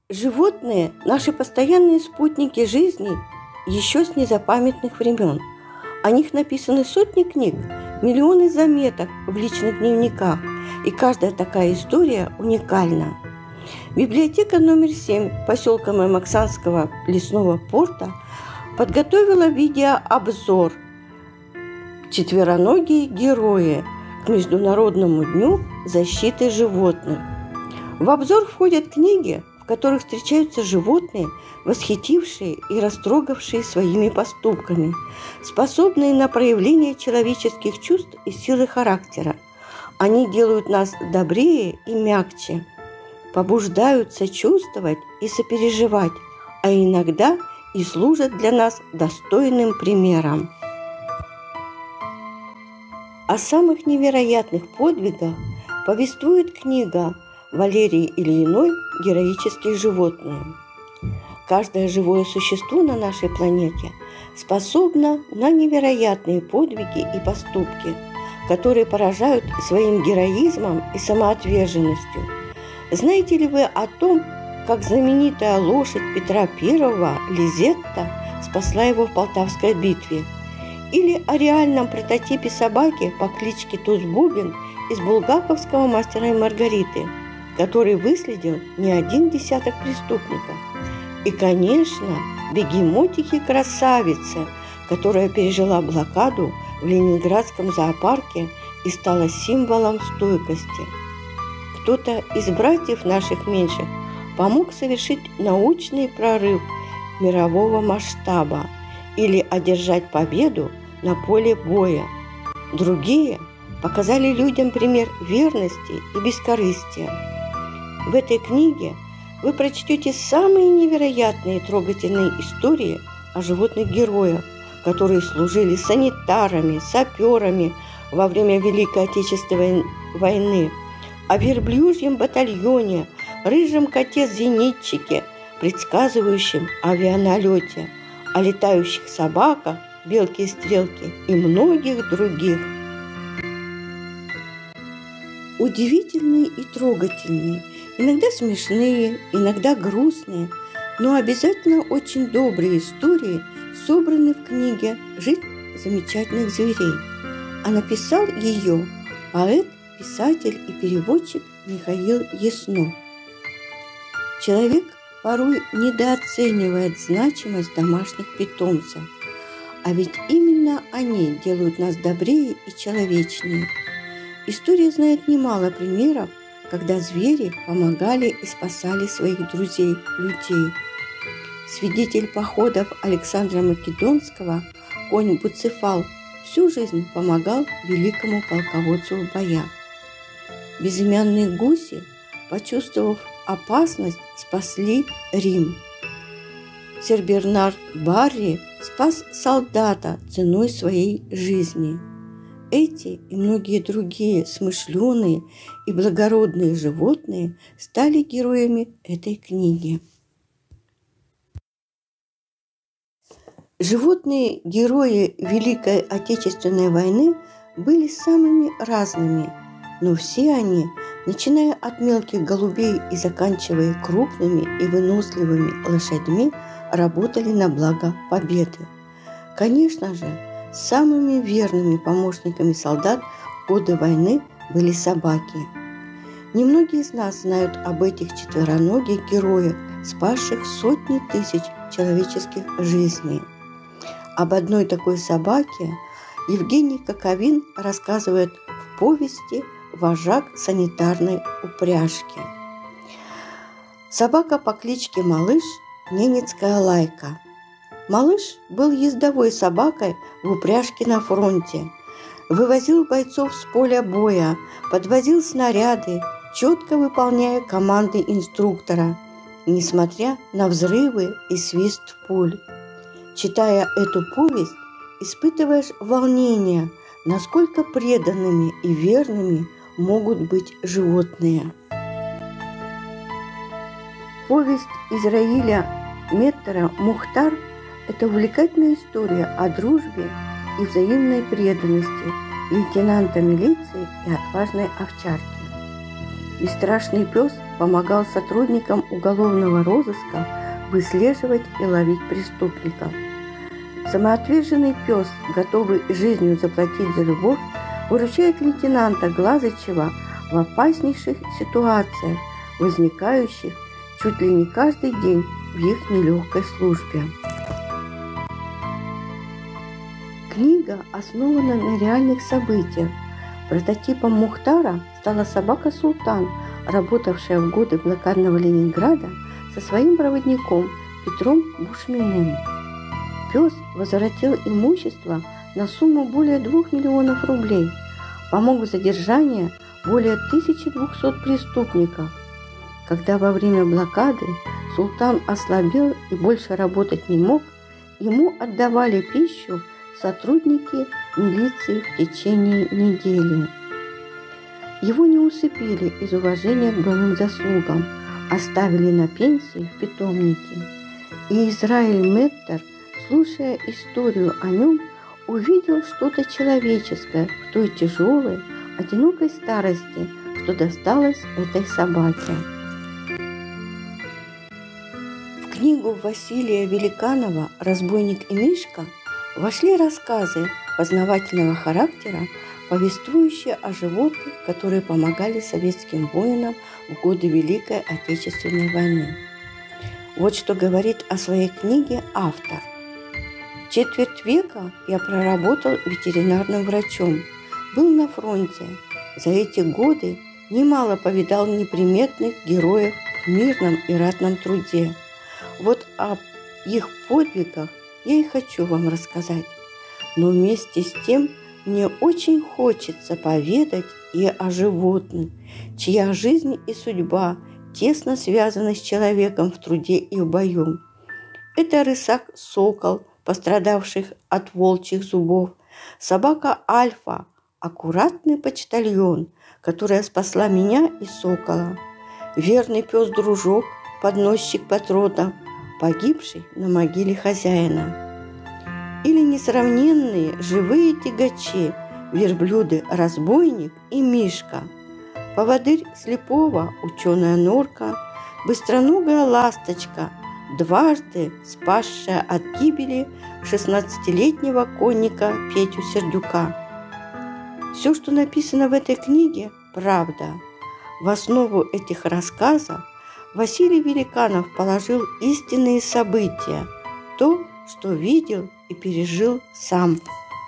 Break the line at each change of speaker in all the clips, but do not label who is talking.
Животные – наши постоянные спутники жизни еще с незапамятных времен. О них написаны сотни книг, миллионы заметок в личных дневниках, и каждая такая история уникальна. Библиотека номер 7 поселка Маймаксанского лесного порта подготовила видеообзор «Четвероногие герои» к Международному дню защиты животных. В обзор входят книги, в которых встречаются животные, восхитившие и растрогавшие своими поступками, способные на проявление человеческих чувств и силы характера. Они делают нас добрее и мягче, побуждают сочувствовать и сопереживать, а иногда и служат для нас достойным примером. О самых невероятных подвигах повествует книга Валерии Ильиной «Героические животные». Каждое живое существо на нашей планете способно на невероятные подвиги и поступки, которые поражают своим героизмом и самоотверженностью. Знаете ли вы о том, как знаменитая лошадь Петра I Лизетта спасла его в Полтавской битве? Или о реальном прототипе собаки по кличке Туз-Бубен из булгаковского «Мастера и Маргариты», который выследил не один десяток преступников. И, конечно, бегемотихи-красавица, которая пережила блокаду в Ленинградском зоопарке и стала символом стойкости. Кто-то из братьев наших меньших помог совершить научный прорыв мирового масштаба или одержать победу на поле боя. Другие показали людям пример верности и бескорыстия. В этой книге вы прочтете самые невероятные и трогательные истории о животных героях, которые служили санитарами, саперами во время Великой Отечественной войны, о верблюжьем батальоне, рыжем коте-зенитчике, предсказывающем авианалете, о летающих собаках, белке и стрелке и многих других. Удивительные и трогательные, иногда смешные, иногда грустные, но обязательно очень добрые истории собраны в книге «Жизнь замечательных зверей», а написал ее поэт, писатель и переводчик Михаил Яснов. Человек порой недооценивает значимость домашних питомцев, а ведь именно они делают нас добрее и человечнее. История знает немало примеров, когда звери помогали и спасали своих друзей, людей. Свидетель походов Александра Македонского, конь Буцефал, всю жизнь помогал великому полководцу в боях. Безымянные гуси, почувствовав опасность, спасли Рим. Сэр Бернард Барри спас солдата ценой своей жизни. Эти и многие другие смышленые и благородные животные стали героями этой книги. Животные-герои Великой Отечественной войны были самыми разными, но все они, начиная от мелких голубей и заканчивая крупными и выносливыми лошадьми, работали на благо победы. Конечно же, самыми верными помощниками солдат в годы войны были собаки. Немногие из нас знают об этих четвероногих героях, спасших сотни тысяч человеческих жизней. Об одной такой собаке Евгений Коковин рассказывает в повести «Вожак санитарной упряжки». Собака по кличке Малыш – ненецкая лайка. Малыш был ездовой собакой в упряжке на фронте, вывозил бойцов с поля боя, подвозил снаряды, четко выполняя команды инструктора, несмотря на взрывы и свист пуль. Читая эту повесть, испытываешь волнение, насколько преданными и верными могут быть животные. Повесть Израиля Меттера «Мухтар» – это увлекательная история о дружбе и взаимной преданности лейтенанта милиции и отважной овчарки. Бесстрашный пес помогал сотрудникам уголовного розыска выслеживать и ловить преступников. Самоотверженный пес, готовый жизнью заплатить за любовь, выручает лейтенанта Глазычева в опаснейших ситуациях, возникающих чуть ли не каждый день в их нелегкой службе. Книга основана на реальных событиях. Прототипом Мухтара стала собака Султан, работавшая в годы блокадного Ленинграда со своим проводником Петром Бушминым. Пес возвратил имущество на сумму более 2 миллионов рублей, помог в задержании более 1200 преступников. Когда во время блокады Султан ослабел и больше работать не мог, ему отдавали пищу сотрудники милиции в течение недели. Его не усыпили из уважения к былым заслугам, оставили на пенсии в питомнике. И Израиль Меттер, слушая историю о нем, увидел что-то человеческое в той тяжелой, одинокой старости, что досталось этой собаке. В книгу Василия Великанова «Разбойник и Мишка» вошли рассказы познавательного характера, повествующие о животных, которые помогали советским воинам в годы Великой Отечественной войны. Вот что говорит о своей книге автор. Четверть века я проработал ветеринарным врачом, был на фронте. За эти годы немало повидал неприметных героев в мирном и ратном труде. Вот об их подвигах я и хочу вам рассказать. Но вместе с тем мне очень хочется поведать и о животных, чья жизнь и судьба тесно связаны с человеком в труде и в бою. Это рысак-сокол, пострадавших от волчьих зубов, собака Альфа, аккуратный почтальон, которая спасла меня и сокола, верный пес-дружок, подносчик патронов, погибший на могиле хозяина. Или несравненные живые тягачи, верблюды-разбойник и Мишка, поводырь слепого, ученая норка, быстроногая ласточка, дважды спасшая от гибели 16-летнего конника Петю Сердюка. Все, что написано в этой книге, правда. В основу этих рассказов Василий Великанов положил истинные события, то, что видел и пережил сам.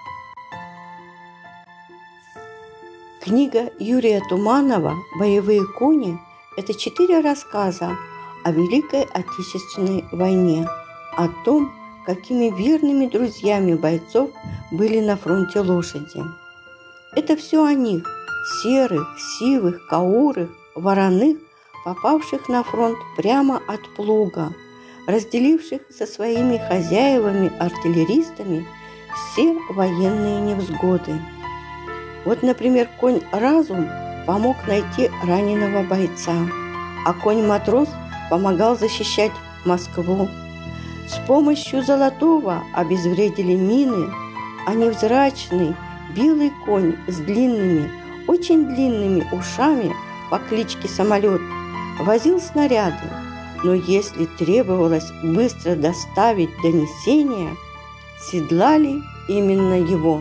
Книга Юрия Туманова «Боевые кони» – это 4 рассказа о Великой Отечественной войне, о том, какими верными друзьями бойцов были на фронте лошади. Это все о них, серых, сивых, каурых, вороных, попавших на фронт прямо от плуга, разделивших со своими хозяевами-артиллеристами все военные невзгоды. Вот, например, конь Разум помог найти раненого бойца, а конь-матрос помогал защищать Москву. С помощью Золотого обезвредили мины, а невзрачный белый конь с длинными, очень длинными ушами по кличке Самолет возил снаряды, но если требовалось быстро доставить донесение, седлали именно его.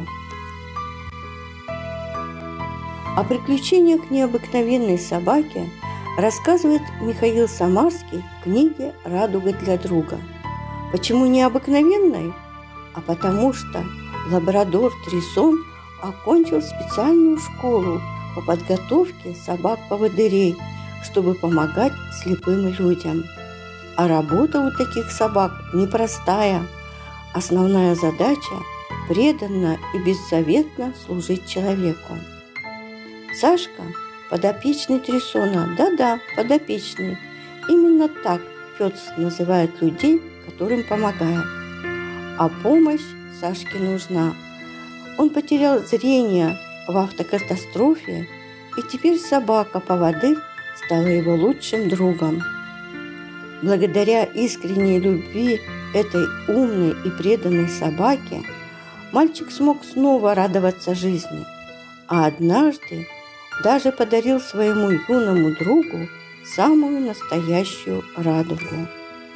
О приключениях необыкновенной собаки рассказывает Михаил Самарский в книге «Радуга для друга». Почему необыкновенной? А потому что лабрадор Трисон окончил специальную школу по подготовке собак-поводырей, чтобы помогать слепым людям. А работа у таких собак непростая. Основная задача – преданно и беззаветно служить человеку. Сашка – подопечный Трисона. Да-да, подопечный. Именно так пес называет людей, которым помогает. А помощь Сашке нужна. Он потерял зрение в автокатастрофе, и теперь собака-поводырь стала его лучшим другом. Благодаря искренней любви этой умной и преданной собаке мальчик смог снова радоваться жизни, а однажды даже подарил своему юному другу самую настоящую радугу.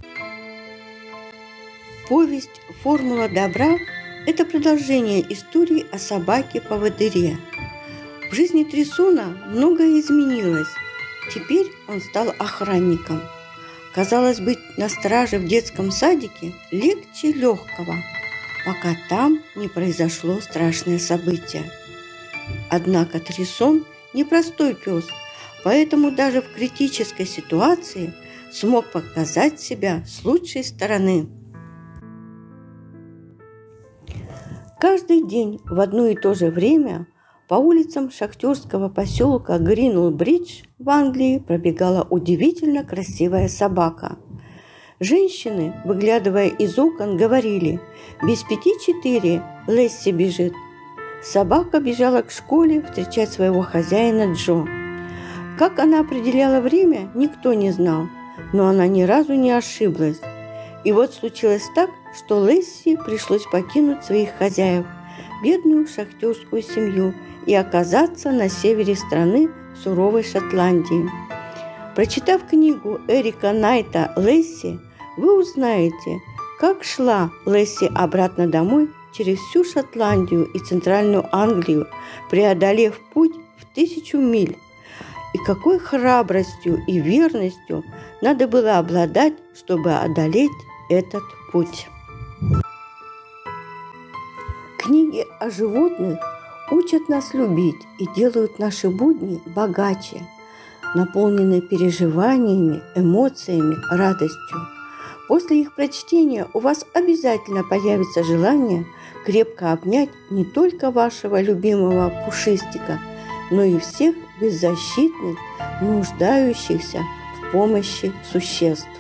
Повесть «Формула добра» – это продолжение истории о собаке-поводыре. В жизни Трисона многое изменилось. Теперь он стал охранником. Казалось, быть на страже в детском садике легче легкого, пока там не произошло страшное событие. Однако Трисон непростой пес, поэтому даже в критической ситуации смог показать себя с лучшей стороны. Каждый день в одно и то же время по улицам шахтерского поселка Гринвуд-Бридж в Англии пробегала удивительно красивая собака. Женщины, выглядывая из окон, говорили: «Без 5-4 Лесси бежит». Собака бежала к школе встречать своего хозяина Джо. Как она определяла время, никто не знал, но она ни разу не ошиблась. И вот случилось так, что Лесси пришлось покинуть своих хозяев, бедную шахтерскую семью, и оказаться на севере страны в суровой Шотландии. Прочитав книгу Эрика Найта «Лесси», вы узнаете, как шла Лесси обратно домой через всю Шотландию и центральную Англию, преодолев путь в 1000 миль. И какой храбростью и верностью надо было обладать, чтобы одолеть этот путь. Книги о животных учат нас любить и делают наши будни богаче, наполненные переживаниями, эмоциями, радостью. После их прочтения у вас обязательно появится желание крепко обнять не только вашего любимого пушистика, но и всех беззащитных, нуждающихся в помощи существ.